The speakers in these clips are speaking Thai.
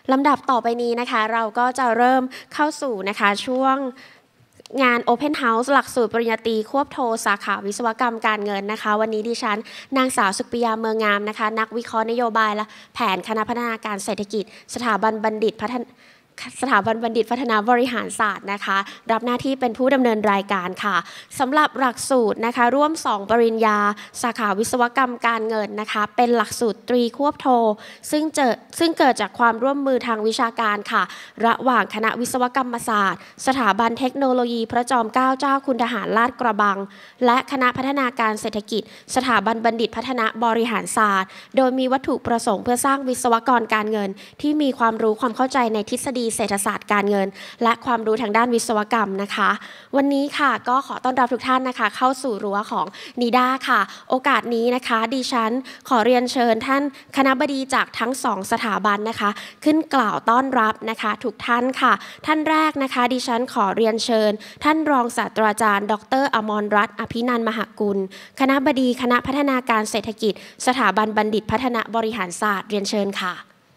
ลำดับต่อไปนี้นะคะเราก็จะเริ่มเข้าสู่นะคะช่วงงาน Open House หลักสูตรปริญญาตรีควบโทสาขาวิศวกรรมการเงินนะคะวันนี้ดิฉันนางสาวสุขปิยาเมืองงามนะคะนักวิเคราะห์นโยบายและแผนคณะพัฒนาการเศรษฐกิจสถาบันบัณฑิตพัฒนาบริหารศาสตร์นะคะรับหน้าที่เป็นผู้ดำเนินรายการค่ะสำหรับหลักสูตรนะคะร่วม2ปริญญาสาขาวิศวกรรมการเงินนะคะเป็นหลักสูตรตรีควบโทซึ่งเกิดจากความร่วมมือทางวิชาการค่ะระหว่างคณะวิศวกรรมศาสตร์สถาบันเทคโนโลยีพระจอมเกล้าเจ้าคุณทหารลาดกระบังและคณะพัฒนาการเศรษฐกิจสถาบันบัณฑิตพัฒนาบริหารศาสตร์โดยมีวัตถุประสงค์เพื่อสร้างวิศวกรการเงินที่มีความรู้ความเข้าใจในทฤษฎีเศรษฐศาสตร์การเงินและความรู้ทางด้านวิศวกรรมนะคะวันนี้ค่ะก็ขอต้อนรับทุกท่านนะคะเข้าสู่รั้วของนิด้าค่ะโอกาสนี้นะคะดิฉันขอเรียนเชิญท่านคณบดีจากทั้ง2สถาบันนะคะขึ้นกล่าวต้อนรับนะคะทุกท่านค่ะท่านแรกนะคะดิฉันขอเรียนเชิญท่านรองศาสตราจารย์ดร.อมรรัตน์อภินันท์มหกุลคณบดีคณะพัฒนาการเศรษฐกิจสถาบันบัณฑิตพัฒนาบริหารศาสตร์เรียนเชิญค่ะ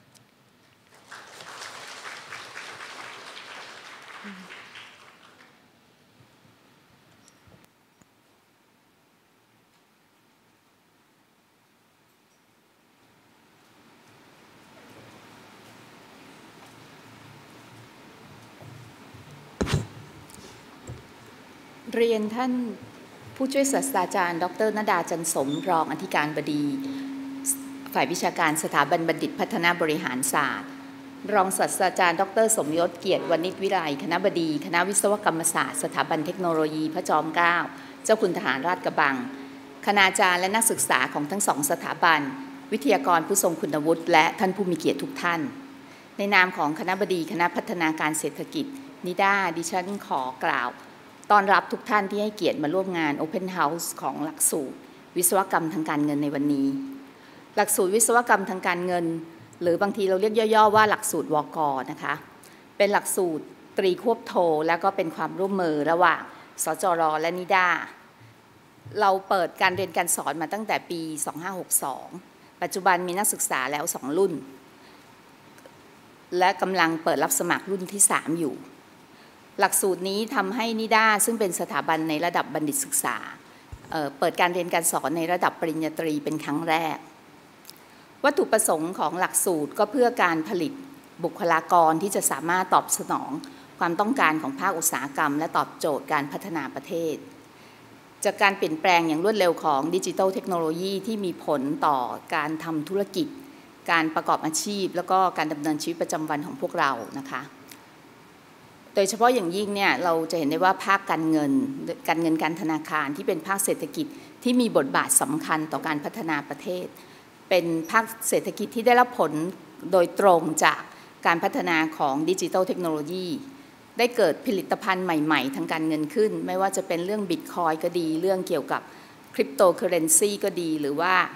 เรียนท่านผู้ช่วยศาสตราจารย์ดร.ณดาจันสมรองอธิการบดีฝ่ายวิชาการสถาบันบัณฑิตพัฒนาบริหารศาสตร์รองศาสตราจารย์ดร.สมยศเกียรติวณิชวิไลคณบดีคณะวิศวกรรมศาสตร์สถาบันเทคโนโลยีพระจอมเกล้าเจ้าคุณทหารราชกระบังคณาจารย์และนักศึกษาของทั้ง2สถาบันวิทยากรผู้ทรงคุณวุฒิและท่านผู้มีเกียรติทุกท่านในนามของคณบดีคณะพัฒนาการเศรษฐกิจนิด้าดิฉันขอกล่าวต้อนรับทุกท่านที่ให้เกียรติมาร่วมงาน Open House ของหลักสูตรวิศวกรรมทางการเงินในวันนี้หลักสูตรวิศวกรรมทางการเงินหรือบางทีเราเรียกย่อๆว่าหลักสูตรวก.นะคะเป็นหลักสูตรตรีควบโทแล้วก็เป็นความร่วมมือระหว่างสจร.และนิด้าเราเปิดการเรียนการสอนมาตั้งแต่ปี 2562 ปัจจุบันมีนักศึกษาแล้ว2รุ่นและกำลังเปิดรับสมัครรุ่นที่3อยู่หลักสูตรนี้ทำให้นิด้าซึ่งเป็นสถาบันในระดับบัณฑิตศึกษาเปิดการเรียนการสอนในระดับปริญญาตรีเป็นครั้งแรกวัตถุประสงค์ของหลักสูตรก็เพื่อการผลิตบุคลากรที่จะสามารถตอบสนองความต้องการของภาคอุตสาหกรรมและตอบโจทย์การพัฒนาประเทศจากการเปลี่ยนแปลงอย่างรวดเร็วของดิจิทัลเทคโนโลยีที่มีผลต่อการทำธุรกิจการประกอบอาชีพแล้วก็การดำเนินชีวิตประจำวันของพวกเรานะคะโดยเฉพาะอย่างยิ่งเนี่ยเราจะเห็นได้ว่าภาคการเงินการธนาคารที่เป็นภาคเศรษฐกิจที่มีบทบาทสำคัญต่อการพัฒนาประเทศเป็นภาคเศรษฐกิจที่ได้รับผลโดยตรงจากการพัฒนาของดิจิทัลเทคโนโลยีได้เกิดผลิตภัณฑ์ใหม่ๆทางการเงินขึ้นไม่ว่าจะเป็นเรื่องบิตคอยน์ก็ดีเรื่องเกี่ยวกับคริปโตเคอเรนซีก็ดีหรือ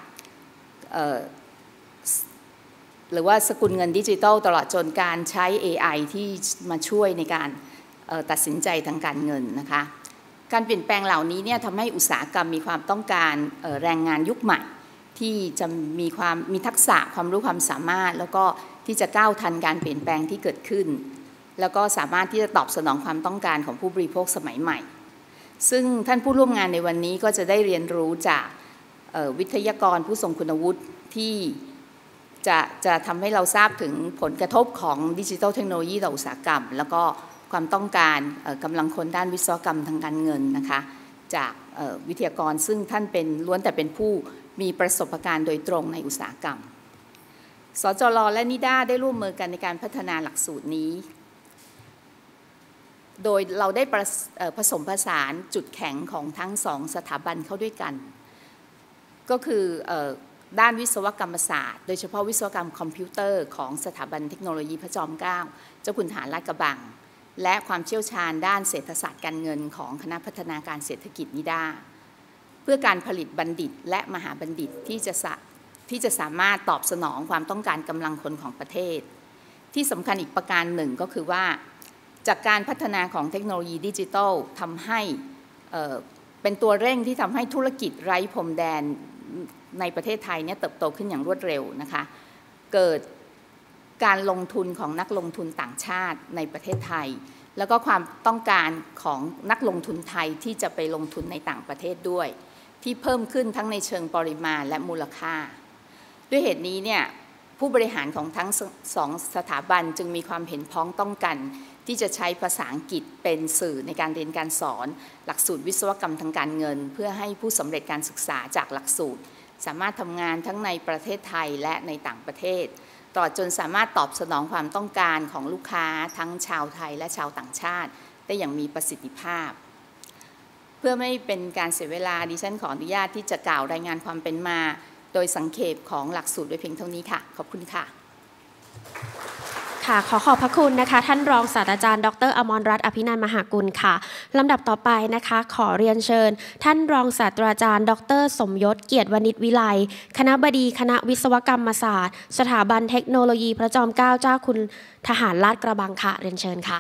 ว่าสกุลเงินดิจิทัลตลอดจนการใช้ AI ที่มาช่วยในการตัดสินใจทางการเงินนะคะการเปลี่ยนแปลงเหล่านี้เนี่ยทำให้อุตสาหกรรมมีความต้องการแรงงานยุคใหม่ที่จะมีทักษะความรู้ความสามารถแล้วก็ที่จะก้าวทันการเปลี่ยนแปลงที่เกิดขึ้นแล้วก็สามารถที่จะตอบสนองความต้องการของผู้บริโภคสมัยใหม่ซึ่งท่านผู้ร่วมงานในวันนี้ก็จะได้เรียนรู้จากวิทยากรผู้ทรงคุณวุฒิที่จะทำให้เราทราบถึงผลกระทบของดิจิทัลเทคโนโลยีต่ออุตสาหกรรมแล้วก็ความต้องการกำลังคนด้านวิศวกรรมทางการเงินนะคะจากวิทยากรซึ่งท่านเป็นล้วนแต่เป็นผู้มีประสบการณ์โดยตรงในอุตสาหกรรมสจร.และนิด้าได้ร่วมมือกันในการพัฒนาหลักสูตรนี้โดยเราได้ผสมผสานจุดแข็งของทั้ง2สถาบันเข้าด้วยกันก็คือด้านวิศวกรรมศาสตร์โดยเฉพาะวิศวกรรมคอมพิวเตอร์ของสถาบันเทคโนโลยีพระจอมเกล้าเจ้าคุณทหารลาดกระบังและความเชี่ยวชาญด้านเศรษฐศาสตร์การเงินของคณะพัฒนาการเศรษฐกิจนิด้าเพื่อการผลิตบัณฑิตและมหาบัณฑิตที่จะสามารถตอบสนองความต้องการกำลังคนของประเทศที่สำคัญอีกประการหนึ่งก็คือว่าจากการพัฒนาของเทคโนโลยีดิจิทัลทำให้เป็นตัวเร่งที่ทำให้ธุรกิจไร้พรมแดนในประเทศไทยเนี่ยเติบโตขึ้นอย่างรวดเร็วนะคะเกิดการลงทุนของนักลงทุนต่างชาติในประเทศไทยแล้วก็ความต้องการของนักลงทุนไทยที่จะไปลงทุนในต่างประเทศด้วยที่เพิ่มขึ้นทั้งในเชิงปริมาณและมูลค่าด้วยเหตุนี้เนี่ยผู้บริหารของทั้งสองสถาบันจึงมีความเห็นพ้องต้องกันที่จะใช้ภาษาอังกฤษเป็นสื่อในการเรียนการสอนหลักสูตรวิศวกรรมทางการเงินเพื่อให้ผู้สำเร็จการศึกษาจากหลักสูตรสามารถทำงานทั้งในประเทศไทยและในต่างประเทศตลอดจนสามารถตอบสนองความต้องการของลูกค้าทั้งชาวไทยและชาวต่างชาติได้อย่างมีประสิทธิภาพเพื่อไม่เป็นการเสียเวลาดิฉันขออนุญาตที่จะกล่าวรายงานความเป็นมาโดยสังเขปของหลักสูตรโดยเพียงเท่านี้ค่ะขอบคุณค่ะค่ะขอบพระคุณนะคะท่านรองศาสตราจารย์ดร.อมรรัตน์อภินันท์มหากุลค่ะลำดับต่อไปนะคะขอเรียนเชิญท่านรองศาสตราจารย์ดร.สมยศเกียรติวณิชวิไลคณบดีคณะวิศวกรรมศาสตร์สถาบันเทคโนโลยีพระจอมเกล้าเจ้าคุณทหารลาดกระบังค่ะเรียนเชิญค่ะ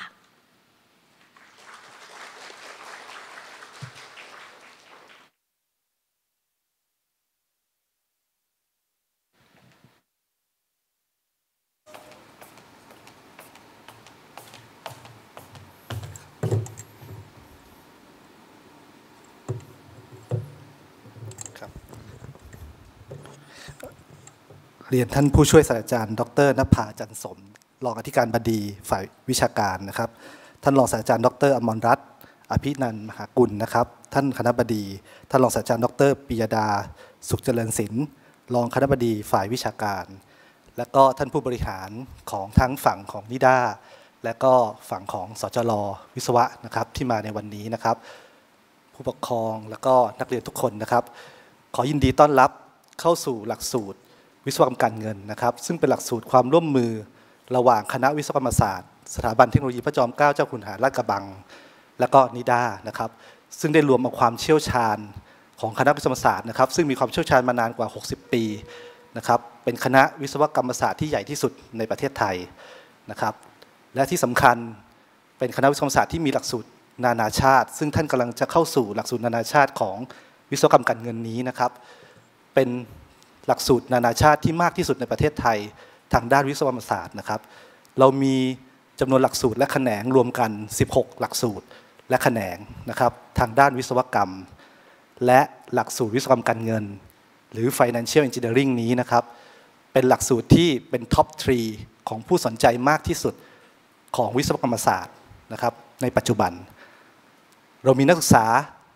เรียนท่านผู้ช่วยศาสตราจารย์ดร.ณภา จันทร์สมรองอธิการบดีฝ่ายวิชาการนะครับท่านรองศาสตราจารย์ดร.อมรรัตน์อภินันท์มหากุลนะครับท่านคณบดีท่านรองศาสตราจารย์ดร.ปิยดาสุขเจริญศิลป์รองคณบดีฝ่ายวิชาการและก็ท่านผู้บริหารของทั้งฝั่งของนิด้าและก็ฝั่งของสจร.วิศวะนะครับที่มาในวันนี้นะครับผู้ปกครองและก็นักเรียนทุกคนนะครับขอยินดีต้อนรับเข้าสู่หลักสูตรวิศวกรรมการเงินนะครับซึ่งเป็นหลักสูตรความร่วมมือระหว่างคณะวิศวกรรมศาสตร์สถาบันเทคโนโลยีพระจอมเกล้าเจ้าคุณทหารลาดกระบังและก็นิด้านะครับซึ่งได้รวมเอาความเชี่ยวชาญของคณะวิศวกรรมศาสตร์นะครับซึ่งมีความเชี่ยวชาญมานานกว่า60ปีนะครับเป็นคณะวิศวกรรมศาสตร์ที่ใหญ่ที่สุดในประเทศไทยนะครับและที่สำคัญเป็นคณะวิศวกรรมศาสตร์ที่มีหลักสูตรนานาชาติซึ่งท่านกำลังจะเข้าสู่หลักสูตรนานาชาติของวิศวกรรมการเงินนี้นะครับเป็นหลักสูตรนานาชาติที่มากที่สุดในประเทศไทยทางด้านวิศวกรรมศาสตร์นะครับเรามีจำนวนหลักสูตรและแขนงรวมกัน16หลักสูตรและแขนงนะครับทางด้านวิศวกรรมและหลักสูตรวิศวกรรมการเงินหรือ Financial Engineering นี้นะครับเป็นหลักสูตรที่เป็นท็อป 3 ของผู้สนใจมากที่สุดของวิศวกรรมศาสตร์นะครับในปัจจุบันเรามีนักศึกษา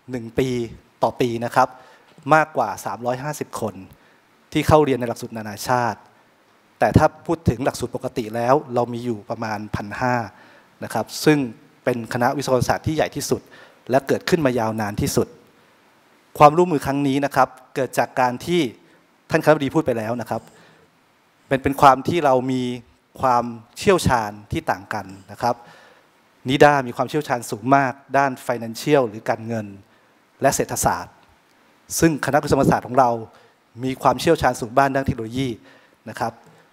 1ปีต่อปีนะครับมากกว่า350คนที่เข้าเรียนในหลักสูตรนานาชาติแต่ถ้าพูดถึงหลักสูตรปกติแล้วเรามีอยู่ประมาณ 1,500 นะครับซึ่งเป็นคณะวิศวกรรมศาสตร์ที่ใหญ่ที่สุดและเกิดขึ้นมายาวนานที่สุดความร่วมมือครั้งนี้นะครับเกิดจากการที่ท่านคณบดีพูดไปแล้วนะครับเป็นความที่เรามีความเชี่ยวชาญที่ต่างกันนะครับนิด้ามีความเชี่ยวชาญสูงมากด้าน Financial หรือการเงินและเศรษฐศาสตร์ซึ่งคณะวิศวกรรมศาสตร์ของเรามีความเชี่ยวชาญสูงบ้านด้านเทคโนโลยีนะครับ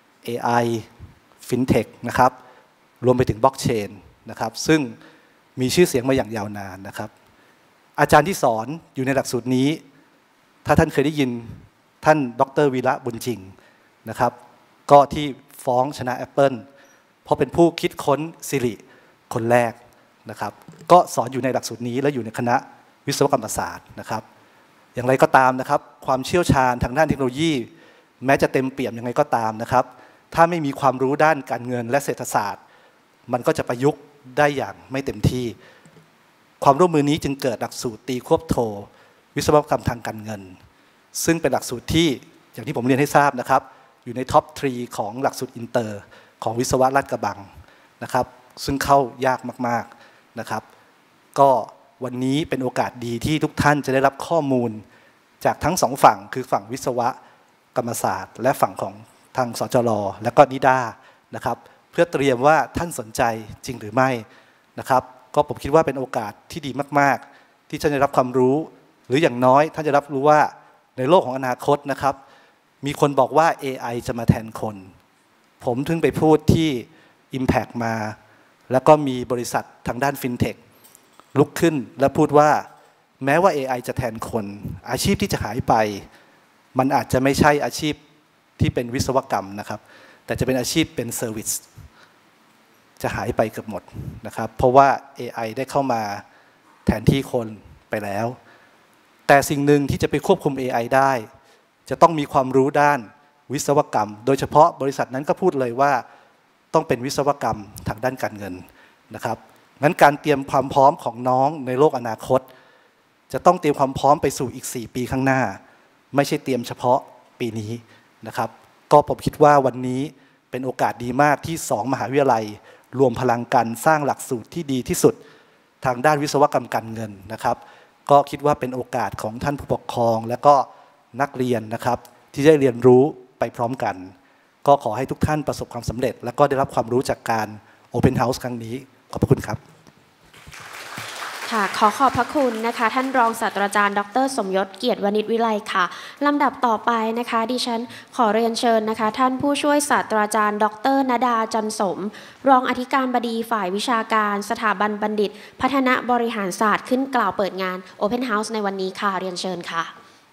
AI FinTech นะครับรวมไปถึงบล็อกเชนนะครับซึ่งมีชื่อเสียงมาอย่างยาวนานนะครับอาจารย์ที่สอนอยู่ในหลักสูตรนี้ถ้าท่านเคยได้ยินท่านดร.วีระบุญจริงนะครับก็ที่ฟ้องชนะ Apple เพราะเป็นผู้คิดค้น Siri คนแรกนะครับก็สอนอยู่ในหลักสูตรนี้และอยู่ในคณะวิศวกรรมศาสตร์นะครับอย่างไรก็ตามนะครับความเชี่ยวชาญทางด้านเทคโนโลยีแม้จะเต็มเปี่ยมยังไงก็ตามนะครับถ้าไม่มีความรู้ด้านการเงินและเศรษฐศาสตร์มันก็จะประยุกต์ได้อย่างไม่เต็มที่ความร่วมมือนี้จึงเกิดหลักสูตรตีควบโทวิศวกรรมทางการเงินซึ่งเป็นหลักสูตรที่อย่างที่ผมเรียนให้ทราบนะครับอยู่ในท็อป 3 ของหลักสูตรอินเตอร์ของวิศวะลาดกระบังนะครับซึ่งเข้ายากมากๆนะครับก็วันนี้เป็นโอกาสดีที่ทุกท่านจะได้รับข้อมูลจากทั้งสองฝั่งคือฝั่งวิศวกรรมศาสตร์และฝั่งของทางสจร.และก็นิด้านะครับเพื่อเตรียมว่าท่านสนใจจริงหรือไม่นะครับก็ผมคิดว่าเป็นโอกาสที่ดีมากๆที่จะได้รับความรู้หรืออย่างน้อยท่านจะรับรู้ว่าในโลกของอนาคตนะครับมีคนบอกว่า AI จะมาแทนคนผมถึงไปพูดที่ Impact มาแล้วก็มีบริษัททางด้าน FinTech ลุกขึ้นและพูดว่าแม้ว่า AI จะแทนคนอาชีพที่จะหายไปมันอาจจะไม่ใช่อาชีพที่เป็นวิศวกรรมนะครับแต่จะเป็นอาชีพเป็นเซอร์วิสจะหายไปเกือบหมดนะครับเพราะว่า AI ได้เข้ามาแทนที่คนไปแล้วแต่สิ่งหนึ่งที่จะไปควบคุม AI ได้จะต้องมีความรู้ด้านวิศวกรรมโดยเฉพาะบริษัทนั้นก็พูดเลยว่าต้องเป็นวิศวกรรมทางด้านการเงินนะครับงั้นการเตรียมความพร้อมของน้องในโลกอนาคตจะต้องเตรียมความพร้อมไปสู่อีก4 ปีข้างหน้าไม่ใช่เตรียมเฉพาะปีนี้นะครับก็ผมคิดว่าวันนี้เป็นโอกาสดีมากที่2 มหาวิทยาลัยรวมพลังกันสร้างหลักสูตรที่ดีที่สุดทางด้านวิศวกรรมการเงินนะครับก็คิดว่าเป็นโอกาสของท่านผู้ปกครองและก็นักเรียนนะครับที่ได้เรียนรู้ไปพร้อมกันก็ขอให้ทุกท่านประสบความสำเร็จและก็ได้รับความรู้จากการ Open House ครั้งนี้ขอบพระคุณครับค่ะขอขอบพระคุณนะคะท่านรองศาสตราจารย์ดร.สมยศเกียรติวณิชวิไลค่ะลำดับต่อไปนะคะดิฉันขอเรียนเชิญนะคะท่านผู้ช่วยศาสตราจารย์ดร.ณดาจันสมรองอธิการบดีฝ่ายวิชาการสถาบันบัณฑิตพัฒนาบริหารศาสตร์ขึ้นกล่าวเปิดงาน Open House ในวันนี้ค่ะเรียนเชิญค่ะ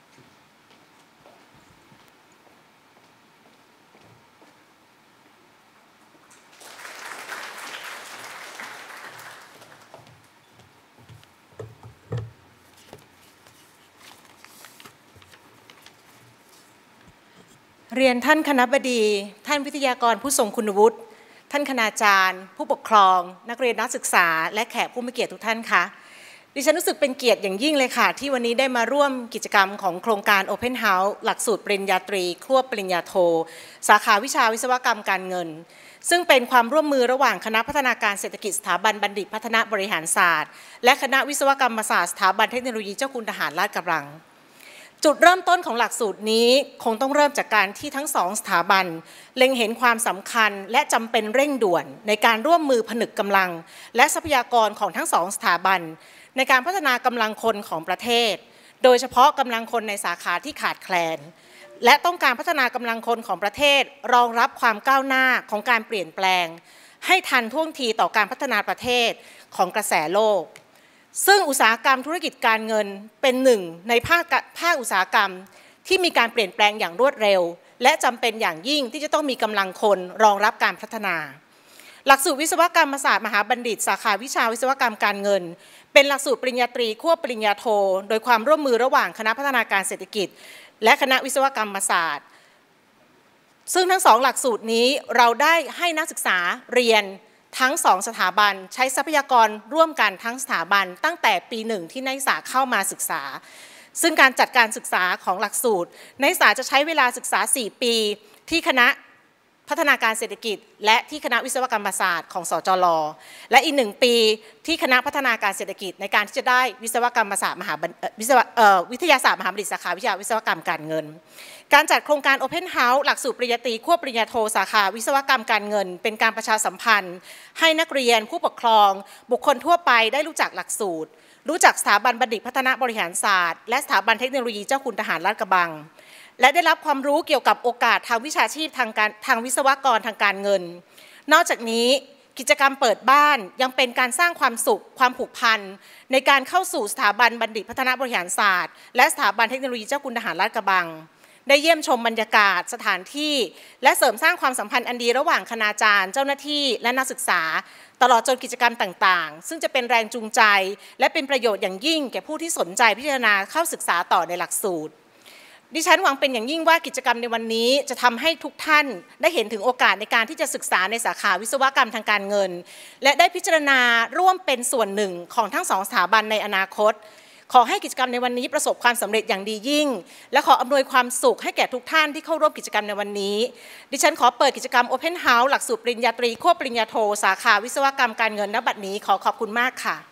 เรียนท่านคณบดีท่านวิทยากรผู้ทรงคุณวุฒิท่านคณาจารย์ผู้ปกครองนักเรียนนักศึกษาและแขกผู้มีเกียรติทุกท่านค่ะดิฉันรู้สึกเป็นเกียรติอย่างยิ่งเลยค่ะที่วันนี้ได้มาร่วมกิจกรรมของโครงการ Open House หลักสูตรปริญญาตรีควบปริญญาโทสาขาวิชาวิศวกรรมการเงินซึ่งเป็นความร่วมมือระหว่างคณะพัฒนาการเศรษฐกิจสถาบันบัณฑิตพัฒนาบริหารศาสตร์และคณะวิศวกรรมศาสตร์สถาบันเทคโนโลยีเจ้าคุณทหารลาดกระบังจุดเริ่มต้นของหลักสูตรนี้คงต้องเริ่มจากการที่ทั้ง2 สถาบันเล็งเห็นความสำคัญและจำเป็นเร่งด่วนในการร่วมมือผนึกกำลังและทรัพยากรของทั้ง2 สถาบันในการพัฒนากำลังคนของประเทศโดยเฉพาะกำลังคนในสาขาที่ขาดแคลนและต้องการพัฒนากำลังคนของประเทศรองรับความก้าวหน้าของการเปลี่ยนแปลงให้ทันท่วงทีต่อการพัฒนาประเทศของกระแสโลกซึ่งอุตสาหกรรมธุรกิจการเงินเป็นหนึ่งในภาคอุตสาหกรรมที่มีการเปลี่ยนแปลงอย่างรวดเร็วและจำเป็นอย่างยิ่งที่จะต้องมีกำลังคนรองรับการพัฒนาหลักสูตรวิศวกรรมศาสตร์มหาบัณฑิตสาขาวิชาวิศวกรรมการเงินเป็นหลักสูตรปริญญาตรีควบปริญญาโทโดยความร่วมมือระหว่างคณะพัฒนาการเศรษฐกิจและคณะวิศวกรรมศาสตร์ซึ่งทั้ง2 หลักสูตรนี้เราได้ให้นักศึกษาเรียนทั้ง2 สถาบันใช้ทรัพยากรร่วมกันทั้งสถาบันตั้งแต่ปี 1ที่นักศึกษาเข้ามาศึกษาซึ่งการจัดการศึกษาของหลักสูตรนักศึกษาจะใช้เวลาศึกษา4 ปีที่คณะพัฒนาการเศรษฐกิจและที่คณะวิศวกรรมศาสตร์ของสจล.และอีก1 ปีที่คณะพัฒนาการเศรษฐกิจในการที่จะได้วิศวกรรมศาสตร์วิทยาศาสตร์มหาบัณฑิตสาขาวิชาวิศวกรรมการเงินการจัดโครงการ Open House หลักสูตรปริญญาตรีควบปริญญาโทสาขาวิศวกรรมการเงินเป็นการประชาสัมพันธ์ให้นักเรียนผู้ปกครองบุคคลทั่วไปได้รู้จักหลักสูตรรู้จักสถาบันบัณฑิตพัฒนาบริหารศาสตร์และสถาบันเทคโนโลยีเจ้าคุณทหารลาดกระบังและได้รับความรู้เกี่ยวกับโอกาสทางวิชาชีพทางวิศวกรทางการเงินนอกจากนี้กิจกรรมเปิดบ้านยังเป็นการสร้างความสุขความผูกพันในการเข้าสู่สถาบันบัณฑิตพัฒนาบริหารศาสตร์และสถาบันเทคโนโลยีเจ้าคุณทหารลาดกระบังได้เยี่ยมชมบรรยากาศสถานที่และเสริมสร้างความสัมพันธ์อันดีระหว่างคณาจารย์เจ้าหน้าที่และนักศึกษาตลอดจนกิจกรรมต่างๆซึ่งจะเป็นแรงจูงใจและเป็นประโยชน์อย่างยิ่งแก่ผู้ที่สนใจพิจารณาเข้าศึกษาต่อในหลักสูตรดิฉันหวังเป็นอย่างยิ่งว่ากิจกรรมในวันนี้จะทำให้ทุกท่านได้เห็นถึงโอกาสในการที่จะศึกษาในสาขาวิศวกรรมทางการเงินและได้พิจารณาร่วมเป็นส่วนหนึ่งของทั้ง2 สถาบันในอนาคตขอให้กิจกรรมในวันนี้ประสบความสำเร็จอย่างดียิ่งและขออำนวยความสุขให้แก่ทุกท่านที่เข้าร่วมกิจกรรมในวันนี้ดิฉันขอเปิดกิจกรรม Open House หลักสูตรปริญญาตรีควบปริญญาโทสาขาวิศวกรรมการเงินณบัดนี้ขอขอบคุณมากค่ะ